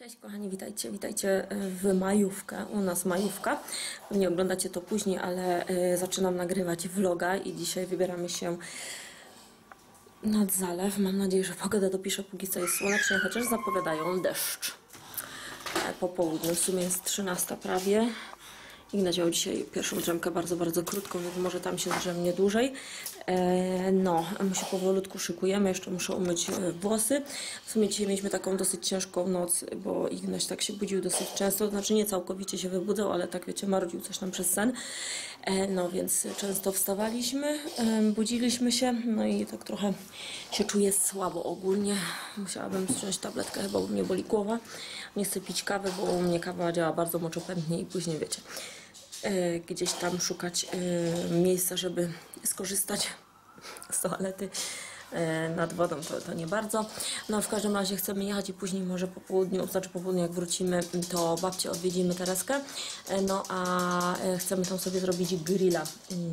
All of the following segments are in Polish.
Cześć kochani, witajcie w majówkę, u nas majówka. Nie oglądacie to później, ale zaczynam nagrywać vloga i dzisiaj wybieramy się nad zalew. Mam nadzieję, że pogoda dopisze, póki co jest słonecznie, chociaż zapowiadają deszcz. Po południu, w sumie jest 13 prawie. Ignaś miał dzisiaj pierwszą drzemkę bardzo krótką, więc może tam się zdrzemnie dłużej. No, my się powolutku szykujemy, jeszcze muszę umyć włosy. W sumie dzisiaj mieliśmy taką dosyć ciężką noc, bo Ignaś tak się budził dosyć często, znaczy nie całkowicie się wybudzał, ale tak wiecie, marudził coś tam przez sen. No więc często wstawaliśmy, budziliśmy się, no i tak trochę się czuję słabo ogólnie. Musiałabym wziąć tabletkę, chyba u mnie boli głowa. Nie chcę pić kawy, bo u mnie kawa działa bardzo moczopędnie i później wiecie, gdzieś tam szukać miejsca, żeby skorzystać z toalety nad wodą, to nie bardzo. No w każdym razie chcemy jechać i później może po południu, znaczy po południu jak wrócimy, to babcię odwiedzimy, Tereskę. No a chcemy tam sobie zrobić grilla.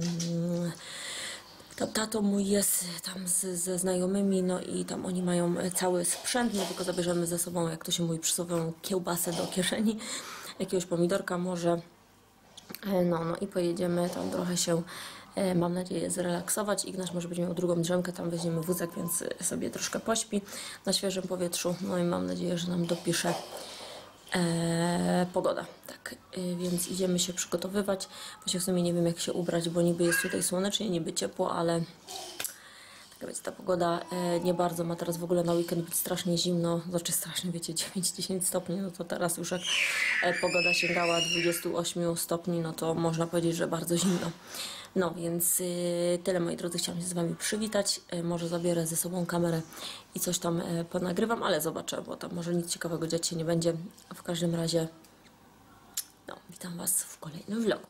Tato mój jest tam ze znajomymi, no i tam oni mają cały sprzęt, no tylko zabierzemy ze sobą, jak to się mówi, przysłowiową kiełbasę do kieszeni, jakiegoś pomidorka może. No i pojedziemy tam trochę się, mam nadzieję, zrelaksować. Ignaś może będzie miał drugą drzemkę, tam weźmiemy wózek, więc sobie troszkę pośpi na świeżym powietrzu. No i mam nadzieję, że nam dopisze pogoda. Tak, więc idziemy się przygotowywać. Właśnie w sumie nie wiem, jak się ubrać, bo niby jest tutaj słonecznie, niby ciepło, ale taka wiecie, ta pogoda nie bardzo ma teraz w ogóle na weekend być strasznie zimno, znaczy strasznie, wiecie, 9-10 stopni, no to teraz już jak pogoda sięgała 28 stopni, no to można powiedzieć, że bardzo zimno. No więc tyle, moi drodzy, chciałam się z wami przywitać, może zabiorę ze sobą kamerę i coś tam ponagrywam, ale zobaczę, bo tam może nic ciekawego dziać się nie będzie. W każdym razie, no, witam was w kolejnym vlogu.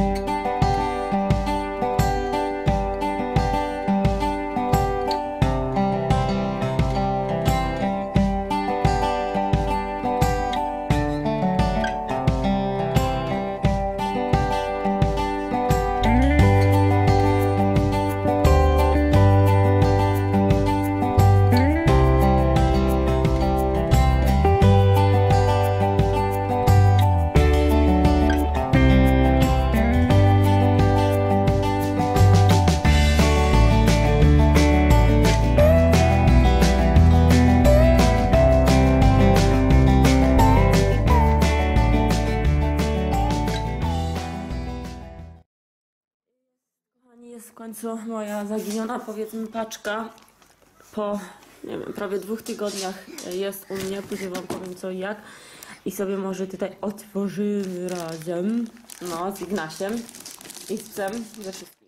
Jest w końcu moja zaginiona, powiedzmy, paczka. Po, nie wiem, prawie 2 tygodniach jest u mnie. Później wam powiem co i jak. I sobie może tutaj otworzymy razem. No, z Ignasiem i z psem, ze wszystkim.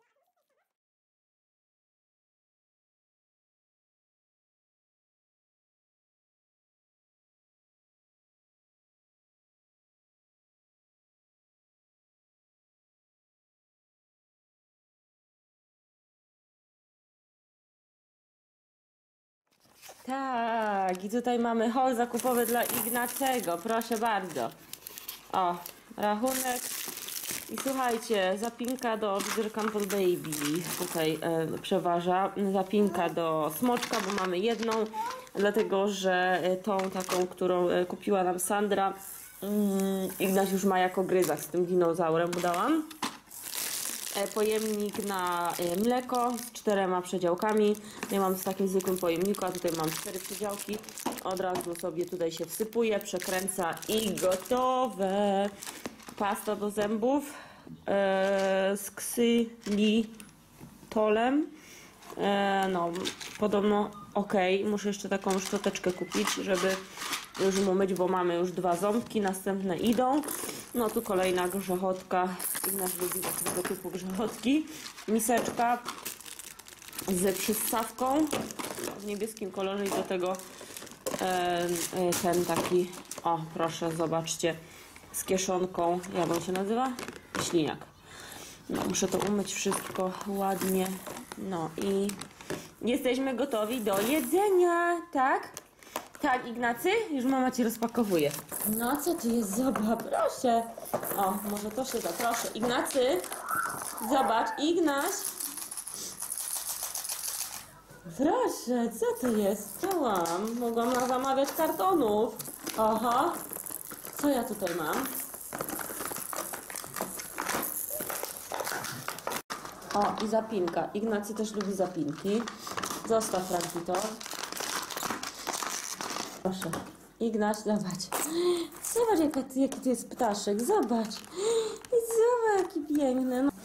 Tak, i tutaj mamy haul zakupowy dla Ignacego, proszę bardzo. O, rachunek. I słuchajcie, zapinka do Ginger Campbell Baby tutaj przeważa. Zapinka do smoczka, bo mamy jedną, dlatego że tą taką, którą kupiła nam Sandra, Ignaś już ma jako gryzak, z tym dinozaurem mu dałam. Pojemnik na mleko z 4 przedziałkami. Ja mam w takim zwykłym pojemniku, a tutaj mam 4 przedziałki. Od razu sobie tutaj się wsypuje, przekręca i gotowe. Pasta do zębów z ksylitolem. No, podobno ok. Muszę jeszcze taką szczoteczkę kupić, żeby już mu myć, bo mamy już 2 ząbki, następne idą. No tu kolejna grzechotka, Ignaś lubi tego typu grzechotki. Miseczka z przyssawką w niebieskim kolorze i do tego ten taki, o proszę, zobaczcie, z kieszonką, jak on się nazywa? Śliniak. No, muszę to umyć wszystko ładnie. No i jesteśmy gotowi do jedzenia, tak? Tak, Ignacy? Już mama ci rozpakowuje. No co tu jest? Zobacz, proszę. O, może to się da, proszę. Ignacy, zobacz, Ignaś. Proszę, co to jest? Chciałam. Mogłam zamawiać kartonów. Oho, co ja tutaj mam? O, i zapinka. Ignacy też lubi zapinki. Zostaw, Franki, to. Proszę. Ignacy, zobacz. Zobacz, jaki to jest ptaszek. Zobacz. I zobacz, jaki piękny. No.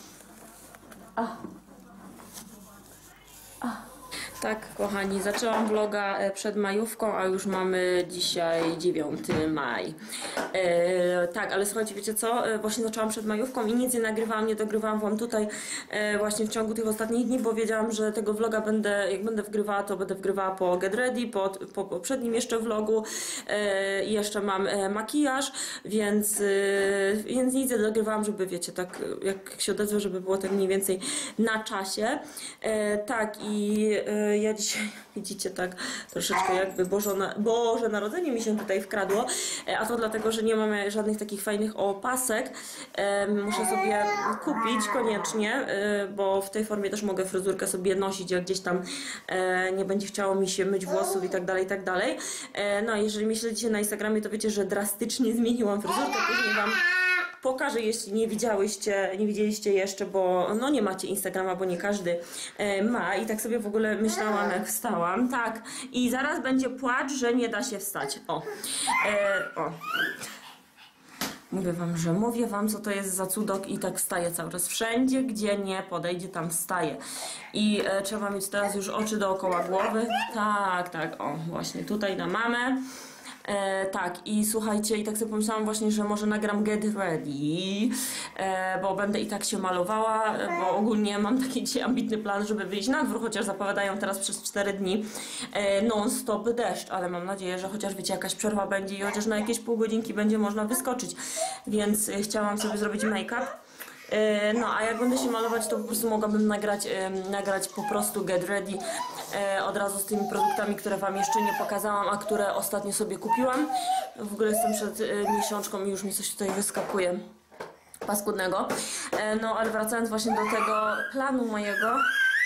Tak, kochani, zaczęłam vloga przed majówką, a już mamy dzisiaj 9 maj. Tak, ale słuchajcie, wiecie co? Właśnie zaczęłam przed majówką i nic nie nagrywałam, nie dogrywałam wam tutaj właśnie w ciągu tych ostatnich dni, bo wiedziałam, że tego vloga jak będę wgrywała, to będę wgrywała po Get Ready, po poprzednim jeszcze vlogu. Jeszcze mam makijaż, więc nic nie dogrywałam, żeby, wiecie, tak jak się odezwę, żeby było tak mniej więcej na czasie. Tak, i ja dzisiaj, widzicie, tak troszeczkę jakby Boże Narodzenie mi się tutaj wkradło, a to dlatego, że nie mamy żadnych takich fajnych opasek. Muszę sobie kupić koniecznie, bo w tej formie też mogę fryzurkę sobie nosić, jak gdzieś tam nie będzie chciało mi się myć włosów i tak dalej, i tak dalej. No, jeżeli mnie śledzicie na Instagramie, to wiecie, że drastycznie zmieniłam fryzurkę, później wam pokażę, jeśli nie widzieliście jeszcze, bo no nie macie Instagrama, bo nie każdy ma, i tak sobie w ogóle myślałam, jak wstałam, tak, i zaraz będzie płacz, że nie da się wstać, o. Mówię wam, co to jest za cudok, i tak wstaje cały czas. Wszędzie, gdzie nie podejdzie, tam wstaje. I trzeba mieć teraz już oczy dookoła głowy. Tak, o, właśnie tutaj na mamę. Tak, i słuchajcie, i tak sobie pomyślałam właśnie, że może nagram Get Ready, bo będę i tak się malowała, bo ogólnie mam taki dzisiaj ambitny plan, żeby wyjść na dwór, chociaż zapowiadają teraz przez 4 dni non-stop deszcz, ale mam nadzieję, że chociaż, wiecie, jakaś przerwa będzie i chociaż na jakieś pół godzinki będzie można wyskoczyć, więc chciałam sobie zrobić make-up. No, a jak będę się malować, to po prostu mogłabym nagrać po prostu Get Ready od razu z tymi produktami, które wam jeszcze nie pokazałam, a które ostatnio sobie kupiłam. W ogóle jestem przed miesiączką i już mi coś tutaj wyskakuje paskudnego. No, ale wracając właśnie do tego planu mojego.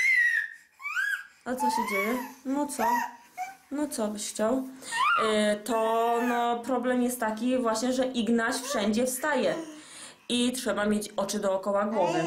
A co się dzieje? No co byś chciał? To no, problem jest taki właśnie, że Ignaś wszędzie wstaje. I trzeba mieć oczy dookoła głowy.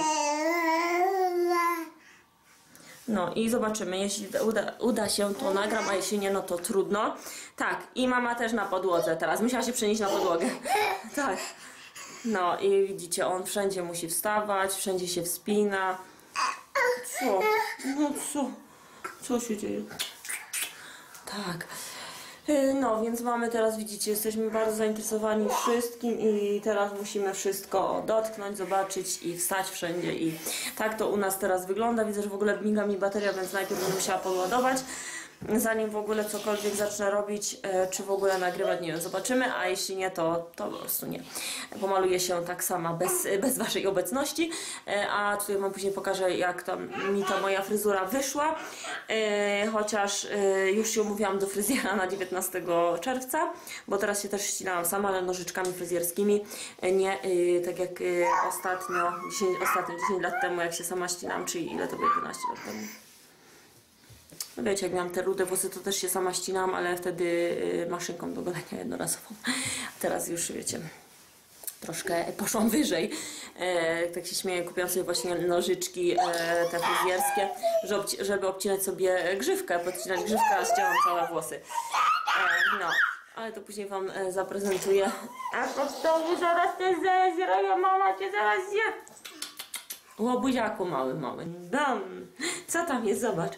No i zobaczymy, jeśli uda się, to nagram, a jeśli nie, no to trudno. Tak, i mama też na podłodze teraz. Musiała się przenieść na podłogę. Tak. No i widzicie, on wszędzie musi wstawać, wszędzie się wspina. Co? No co? Co się dzieje? Tak. No, więc mamy teraz, widzicie, jesteśmy bardzo zainteresowani wszystkim i teraz musimy wszystko dotknąć, zobaczyć i wstać wszędzie, i tak to u nas teraz wygląda. Widzę, że w ogóle miga mi bateria, więc najpierw będę musiała podładować, zanim w ogóle cokolwiek zacznę robić, czy w ogóle nagrywać, nie wiem, zobaczymy, a jeśli nie, to po prostu nie. Pomaluję się tak sama, bez waszej obecności, a tutaj wam później pokażę, jak mi ta moja fryzura wyszła, chociaż już się umówiłam do fryzjera na 19 czerwca, bo teraz się też ścinałam sama, ale nożyczkami fryzjerskimi, nie tak jak ostatnio 10 lat temu, jak się sama ścinałam, czyli ile to było, 11 lat temu. No wiecie, jak miałam te rude włosy, to też się sama ścinałam, ale wtedy maszynką do golenia jednorazową. Teraz już, wiecie, troszkę poszłam wyżej. Tak się śmieję, kupiłam sobie właśnie nożyczki te fryzjerskie, żeby obcinać sobie grzywkę, podcinać grzywkę, a ścięłam całe włosy. No, ale to później wam zaprezentuję. A to zaraz te zezroję, mama cię zaraz zje. Łobuziaku mały. Bam! Co tam jest? Zobacz.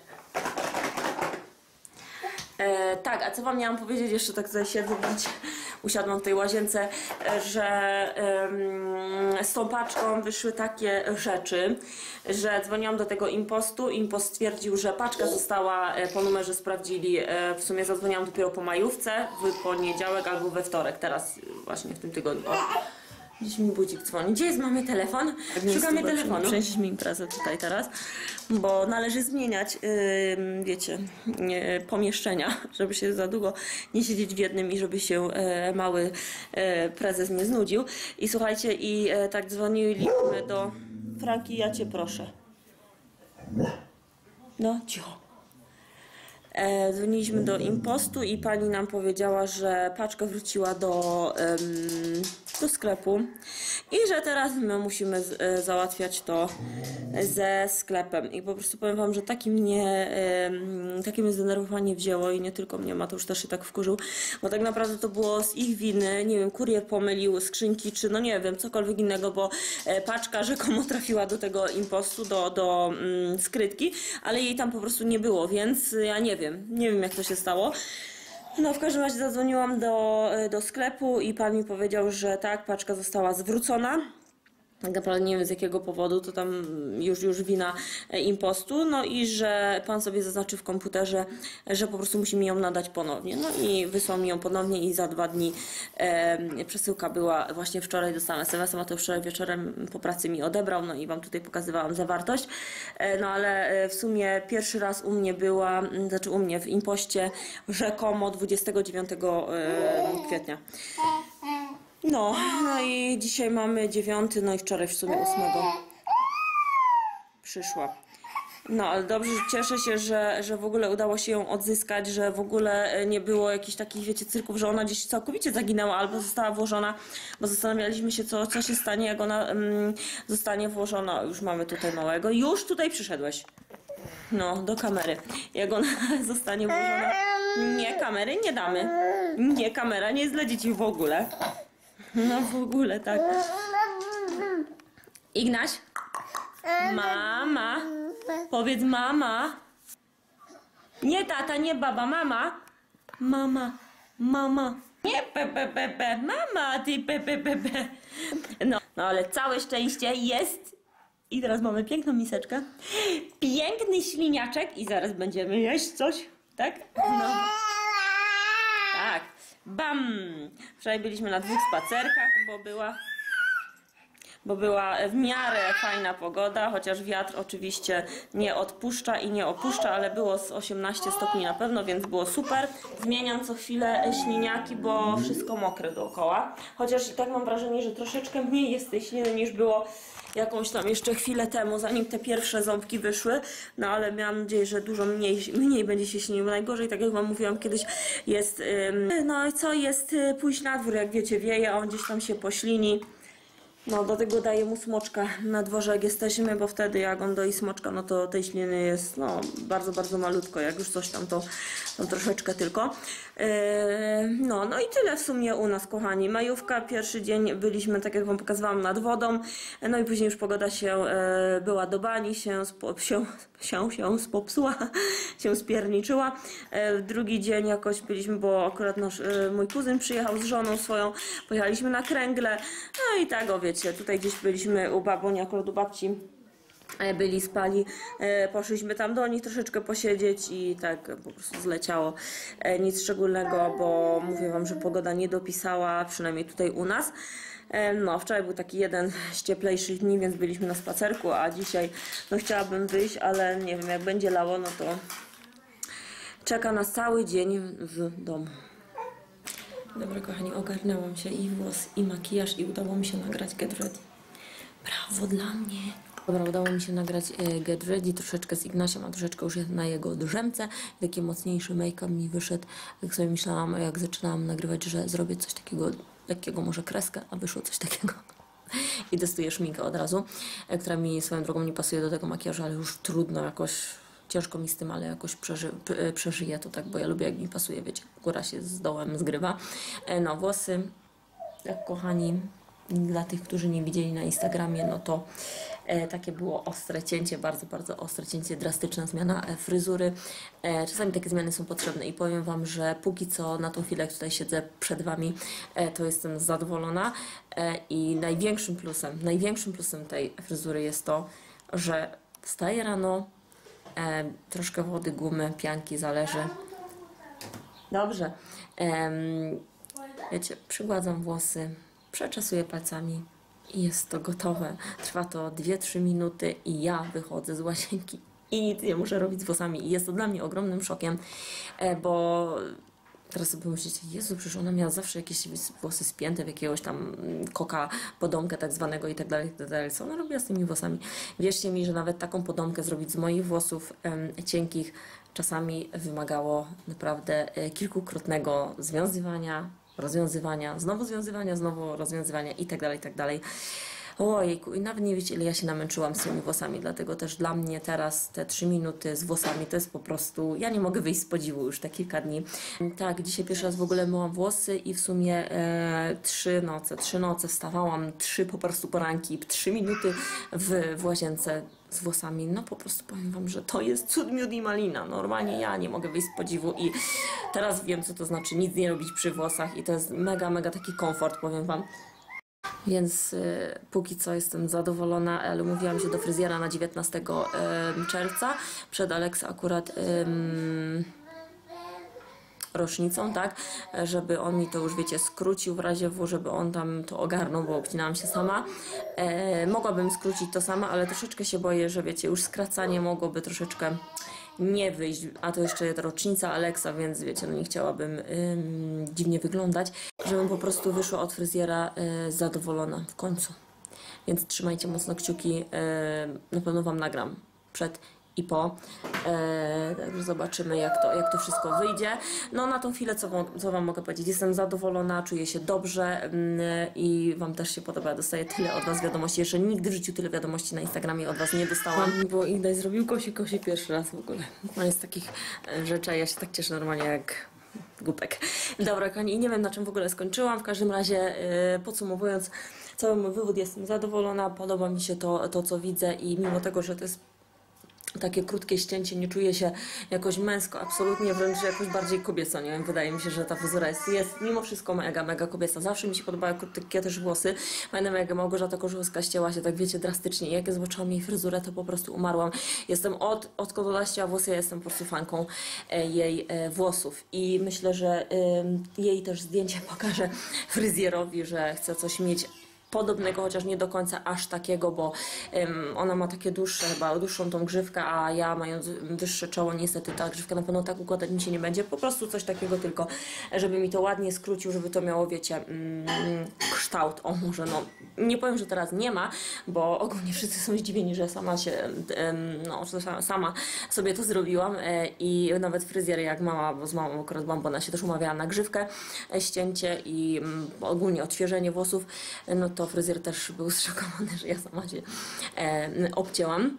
Tak, a co wam miałam powiedzieć, jeszcze tak tutaj siedzę, widzicie, usiadłam w tej łazience, że z tą paczką wyszły takie rzeczy, że dzwoniłam do tego impostu, impost stwierdził, że paczka została po numerze, sprawdzili, w sumie zadzwoniłam dopiero po majówce, w poniedziałek albo we wtorek, teraz właśnie w tym tygodniu. Gdzieś mi budzik dzwoni. Gdzie jest mamy telefon? Szukamy telefonu. Przenieśliśmy imprezę tutaj teraz, bo należy zmieniać, wiecie, pomieszczenia, żeby się za długo nie siedzieć w jednym i żeby się mały prezes nie znudził. I słuchajcie, i tak dzwoniliśmy do Franki, ja cię proszę. No, cicho. Dzwoniliśmy do impostu i pani nam powiedziała, że paczka wróciła do sklepu i że teraz my musimy załatwiać to ze sklepem. I po prostu powiem wam, że takie mnie zdenerwowanie wzięło i nie tylko mnie, Mateusz też się tak wkurzył, bo tak naprawdę to było z ich winy, nie wiem, kurier pomylił skrzynki, czy no nie wiem, cokolwiek innego, bo paczka rzekomo trafiła do tego impostu, do skrytki, ale jej tam po prostu nie było, więc ja nie wiem jak to się stało. No w każdym razie zadzwoniłam do sklepu i pan mi powiedział, że tak, paczka została zwrócona. Tak naprawdę nie wiem z jakiego powodu, to tam już wina impostu, no i że pan sobie zaznaczył w komputerze, że po prostu musi mi ją nadać ponownie. No i wysłał mi ją ponownie i za 2 dni przesyłka była, właśnie wczoraj dostałam SMS-a, a to wczoraj wieczorem po pracy mi odebrał, no i wam tutaj pokazywałam zawartość. No ale w sumie pierwszy raz u mnie była, znaczy u mnie w impoście rzekomo 29 kwietnia. No i dzisiaj mamy 9, no i wczoraj w sumie 8 przyszła. No ale dobrze, cieszę się, że w ogóle udało się ją odzyskać, że w ogóle nie było jakichś takich, wiecie, cyrków, że ona gdzieś całkowicie zaginęła albo została włożona, bo zastanawialiśmy się, co się stanie, jak ona zostanie włożona. Już mamy tutaj małego. Już tutaj przyszedłeś. No, do kamery. Jak ona zostanie włożona... Nie, kamery nie damy. Nie, kamera nie jest dla dzieci w ogóle. No w ogóle, tak. Ignaś? Mama? Powiedz mama. Nie tata, nie baba, mama. Mama. Nie pe. Mama, ty pe. No ale całe szczęście jest. I teraz mamy piękną miseczkę. Piękny śliniaczek i zaraz będziemy jeść coś, tak? No. Tak. Bam! Wczoraj byliśmy na 2 spacerkach, bo była w miarę fajna pogoda, chociaż wiatr oczywiście nie odpuszcza i nie opuszcza, ale było z 18 stopni na pewno, więc było super. Zmieniam co chwilę śliniaki, bo wszystko mokre dookoła. Chociaż i tak mam wrażenie, że troszeczkę mniej jest tej śliny niż było jakąś tam jeszcze chwilę temu, zanim te pierwsze ząbki wyszły, no ale miałam nadzieję, że dużo mniej będzie się śniło. Najgorzej, tak jak wam mówiłam kiedyś, jest, no i co, jest pójść na dwór, jak wiecie, wieje, a on gdzieś tam się poślini. No, do tego daję mu smoczka na dworze, jak jesteśmy, bo wtedy jak on doi smoczka, no to tej śliny jest, no, bardzo malutko, jak już coś tam, to troszeczkę tylko. No i tyle w sumie u nas, kochani. Majówka, pierwszy dzień byliśmy, tak jak wam pokazywałam, nad wodą, no i później już pogoda się była do bani, się popsuła, się spierniczyła. Drugi dzień jakoś byliśmy, bo akurat mój kuzyn przyjechał z żoną swoją, pojechaliśmy na kręgle, no i tak, o wiecie, tutaj gdzieś byliśmy u babuni, akurat u babci byli, spali, poszliśmy tam do nich troszeczkę posiedzieć i tak po prostu zleciało. Nic szczególnego, bo mówię wam, że pogoda nie dopisała, przynajmniej tutaj u nas. No, wczoraj był taki jeden z cieplejszych dni, więc byliśmy na spacerku, a dzisiaj no chciałabym wyjść, ale nie wiem, jak będzie lało, no to czeka nas cały dzień w domu. Dobra, kochani, ogarnęłam się i włos, i makijaż i udało mi się nagrać Get Ready. Brawo dla mnie! Dobra, udało mi się nagrać Get Ready troszeczkę z Ignasiem, a troszeczkę już jest na jego drzemce. Taki mocniejszy make-up mi wyszedł. Jak sobie myślałam, jak zaczynałam nagrywać, że zrobię coś takiego lekkiego, może kreskę, a wyszło coś takiego. I testuję szminkę od razu, która mi swoją drogą nie pasuje do tego makijażu, ale już trudno jakoś. Ciężko mi z tym, ale jakoś przeżyję to tak, bo ja lubię, jak mi pasuje, wiecie, góra się z dołem zgrywa. No, włosy, jak kochani, dla tych, którzy nie widzieli na Instagramie, no to takie było ostre cięcie, bardzo ostre cięcie, drastyczna zmiana fryzury. Czasami takie zmiany są potrzebne i powiem wam, że póki co na tą chwilę, jak tutaj siedzę przed wami, to jestem zadowolona i największym plusem tej fryzury jest to, że wstaję rano, troszkę wody, gumy, pianki, zależy. Dobrze. Wiecie, przygładzam włosy, przeczesuję palcami i jest to gotowe. Trwa to 2-3 minuty i ja wychodzę z łazienki i nic nie muszę robić z włosami. I jest to dla mnie ogromnym szokiem, bo teraz sobie myślicie, Jezu, przecież ona miała zawsze jakieś włosy spięte w jakiegoś tam koka, podomkę tak zwanego i tak dalej, co ona robiła z tymi włosami. Wierzcie mi, że nawet taką podomkę zrobić z moich włosów cienkich czasami wymagało naprawdę kilkukrotnego związywania, rozwiązywania, znowu rozwiązywania i tak dalej, i tak dalej. Ojejku, i nawet nie wiecie, ile ja się namęczyłam z tymi włosami, dlatego też dla mnie teraz te 3 minuty z włosami to jest po prostu, ja nie mogę wyjść z podziwu już te kilka dni. Tak, dzisiaj pierwszy raz w ogóle myłam włosy i w sumie 3 noce wstawałam, 3 po prostu poranki, 3 minuty w łazience z włosami. No po prostu powiem wam, że to jest cud, miód i malina. Normalnie ja nie mogę wyjść z podziwu i teraz wiem, co to znaczy nic nie robić przy włosach i to jest mega, mega taki komfort, powiem wam. Więc póki co jestem zadowolona, ale umówiłam się do fryzjera na 19 czerwca, przed Alexa akurat rocznicą, tak, żeby on mi to już, wiecie, skrócił w razie W, żeby on tam to ogarnął, bo obcinałam się sama. Mogłabym skrócić to sama, ale troszeczkę się boję, że wiecie, już skracanie mogłoby troszeczkę nie wyjść, a to jeszcze jest rocznica Alexa, więc wiecie, no nie chciałabym dziwnie wyglądać, żebym po prostu wyszła od fryzjera zadowolona w końcu. Więc trzymajcie mocno kciuki, na pewno wam nagram przed i po. Także zobaczymy, jak to wszystko wyjdzie. No na tą chwilę, co wam mogę powiedzieć, jestem zadowolona, czuję się dobrze i wam też się podoba. Dostaję tyle od was wiadomości. Jeszcze nigdy w życiu tyle wiadomości na Instagramie od was nie dostałam. Bo Igdaj zrobił kosie pierwszy raz w ogóle. No jest takich rzeczy, a ja się tak cieszę normalnie jak głupek. Dobra, kochani, nie wiem, na czym w ogóle skończyłam. W każdym razie, podsumowując cały mój wywód, jestem zadowolona, podoba mi się to, co widzę i mimo tego, że to jest takie krótkie ścięcie, nie czuję się jakoś męsko, absolutnie, wręcz jakoś bardziej kobieco, nie wiem, wydaje mi się, że ta fryzura jest mimo wszystko mega, mega kobieca. Zawsze mi się podobały krótkie też włosy. Pamiętam, jak Małgorzata Korzywska ścięła się, tak wiecie, drastycznie. Jak ja zobaczyłam jej fryzurę, to po prostu umarłam. Jestem odkąd ona ścięła włosy, ja jestem po prostu fanką jej włosów i myślę, że jej też zdjęcie pokażę fryzjerowi, że chce coś mieć podobnego, chociaż nie do końca aż takiego, bo ona ma takie dłuższe, chyba dłuższą tą grzywkę, a ja mając wyższe czoło, niestety ta grzywka na pewno tak układać mi się nie będzie. Po prostu coś takiego tylko, żeby mi to ładnie skrócił, żeby to miało, wiecie, kształt. O, może no, nie powiem, że teraz nie ma, bo ogólnie wszyscy są zdziwieni, że sama się, sama sobie to zrobiłam i nawet fryzjer jak mama, bo z mamą akurat byłam, bo ona się też umawiała na grzywkę, ścięcie i ogólnie odświeżenie włosów, no to fryzjer też był zszokowany, że ja sama się obcięłam.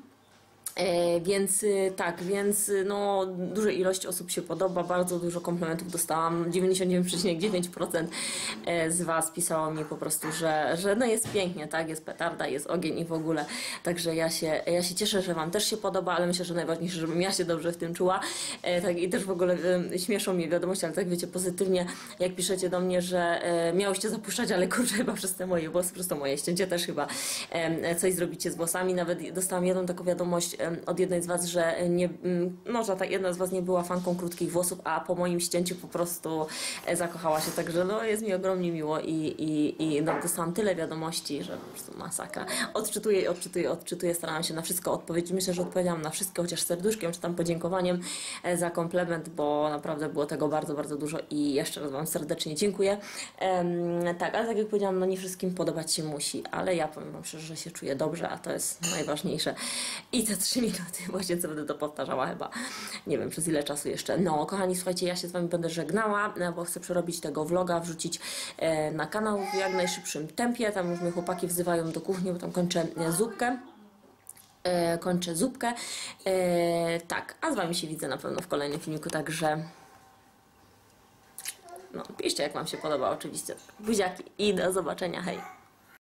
Więc tak, no duża ilość osób się podoba, bardzo dużo komplementów dostałam, 99,9% z was pisało mi po prostu, że no jest pięknie, tak, jest petarda, jest ogień i w ogóle, także ja się cieszę, że wam też się podoba, ale myślę, że najważniejsze, żebym ja się dobrze w tym czuła, tak i też w ogóle śmieszą mnie wiadomości, ale tak wiecie, pozytywnie, jak piszecie do mnie, że miałyście zapuszczać, ale kurczę, chyba przez te moje włosy, przez to moje ścięcie też chyba coś zrobicie z włosami, nawet dostałam jedną taką wiadomość od jednej z was, że nie, może ta jedna z was nie była fanką krótkich włosów, a po moim ścięciu po prostu zakochała się, także no jest mi ogromnie miło i no, dostałam tyle wiadomości, że po prostu masakra. Odczytuję, starałam się na wszystko odpowiedzieć, myślę, że odpowiedziałam na wszystko, chociaż serduszkiem czy tam podziękowaniem za komplement, bo naprawdę było tego bardzo, bardzo dużo i jeszcze raz wam serdecznie dziękuję. Tak, ale tak jak powiedziałam, no nie wszystkim podobać się musi, ale ja powiem wam szczerze, że się czuję dobrze, a to jest najważniejsze. I te 3 minuty właśnie, co będę to powtarzała chyba, nie wiem przez ile czasu jeszcze. No, kochani, słuchajcie, ja się z wami będę żegnała, bo chcę przerobić tego vloga, wrzucić na kanał w jak najszybszym tempie. Tam już mnie chłopaki wzywają do kuchni, bo tam kończę zupkę. Tak, a z wami się widzę na pewno w kolejnym filmiku, także no, piszcie, jak wam się podoba oczywiście. Buziaki i do zobaczenia, hej!